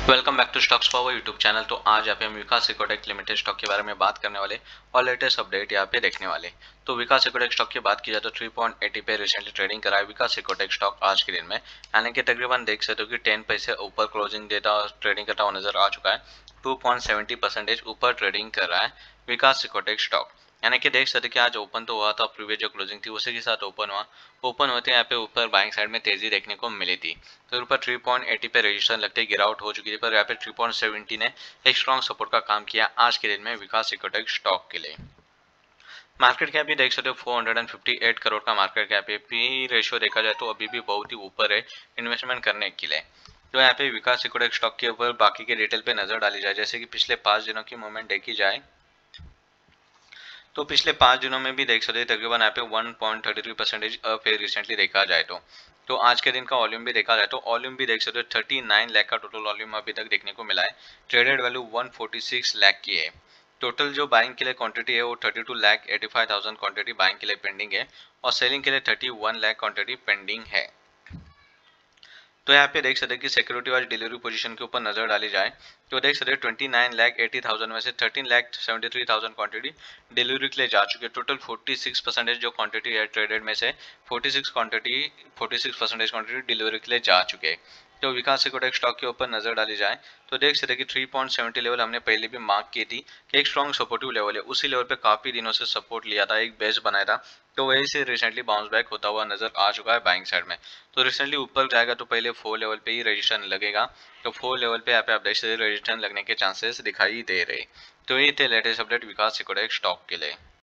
Welcome back to Stocks Power YouTube channel. तो आज यहाँ पे हम विकास इकोटेक लिमिटेड स्टॉक के बारे में बात करने वाले और लेटेस्ट अपडेट यहाँ पे देखने वाले। तो विकास इकोटेक स्टॉक की बात की जाए तो 3.80 पे रिसेंटली ट्रेडिंग करा है विकास इकोटेक स्टॉक आज के दिन में, यानी कि तकरीबन देख सकते हो कि 10 पैसे ऊपर क्लोजिंग देता ट्रेडिंग करता हुआ नजर आ चुका है। 2.70% ऊपर ट्रेडिंग कर रहा है विकास इकोटेक स्टॉक, यानी कि देख सकते कि आज ओपन तो हुआ था, प्रीवियस जो क्लोजिंग थी उसी के साथ ओपन हुआ। ओपन होते यहाँ पे ऊपर बाइंग साइड में तेजी देखने को मिली थी, तो ऊपर 3.80 पे रजिस्ट्रेशन लगते ही गिरावट हो चुकी थी, पर यहाँ पे 3.70 ने एक स्ट्रॉन्ग सपोर्ट का काम किया आज के दिन में विकास इकोटेक स्टॉक के लिए। मार्केट कैप भी देख सकते हो 458 करोड़ का मार्केट कैप है। पी रेशियो देखा जाए तो अभी भी बहुत ही ऊपर है इन्वेस्टमेंट करने के लिए। तो यहाँ पे विकास इकोटेक स्टॉक के ऊपर बाकी के डिटेल पे नजर डाली जाए, जैसे कि पिछले 5 दिनों की मूवमेंट देखी जाए तो पिछले 5 दिनों में भी देख सकते हैं तकरीबन यहाँ पे 1.33% अप है रिसेंटली देखा जाए तो आज के दिन का वॉल्यूम भी देखा जाए तो वॉल्यूम भी देख सकते हो 39 लाख का टोटल वॉल्यूम अभी तक देखने को मिला है। ट्रेडेड वैल्यू 146 लाख की है। टोटल जो बाइंग के लिए क्वांटिटी है वो 32,85,000 क्वांटिटी बाइंग के लिए पेंडिंग है और सेलिंग के लिए 31 लाख क्वांटिटी पेंडिंग है। तो यहाँ पे देख सकते हैं कि सिक्योरिटी वाइज डिलीवरी पोजीशन के ऊपर नजर डाली जाए तो देख सकते हैं 29,80,000 में से 13,73,000 क्वांटिटी डिलीवरी के लिए जा चुकी है। टोटल 46% जो क्वांटिटी है ट्रेडेड में से 46% क्वांटिटी डिलीवरी के लिए जा चुके हैं। तो विकास इकोटेक स्टॉक के ऊपर नजर डाली जाए तो देख सकते हैं कि 3.70 लेवल हमने पहले भी मार्क की थी कि एक स्ट्रॉन्ग सपोर्टिव लेवल है, उसी लेवल पे काफी दिनों से सपोर्ट लिया था, एक बेस बनाया था, तो वही से रिसेंटली बाउंस बैक होता हुआ नजर आ चुका है बाइंग साइड में। तो रिसेंटली ऊपर जाएगा तो पहले 4 लेवल पे ही रजिस्ट्रेशन लगेगा, तो 4 लेवल पे यहाँ पे आप देख सकते रजिस्ट्रेशन लगने के चांसेस दिखाई दे रहे। तो ये थे latest update Vikas Ecotech stock के लिए।